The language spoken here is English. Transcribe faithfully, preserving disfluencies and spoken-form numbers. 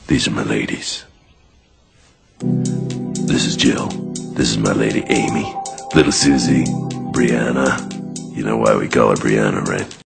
These are my ladies. This is Jill. This is my lady Amy. Little Susie. Brianna. You know why we call her Brianna, right?